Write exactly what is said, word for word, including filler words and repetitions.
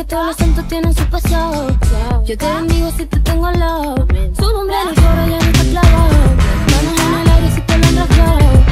que todos los santos tienen su pasado. Yo te bendigo si te tengo al lado. Su nombre en el coro ya no está clavado. Manos en el aire si te lo han rasgado.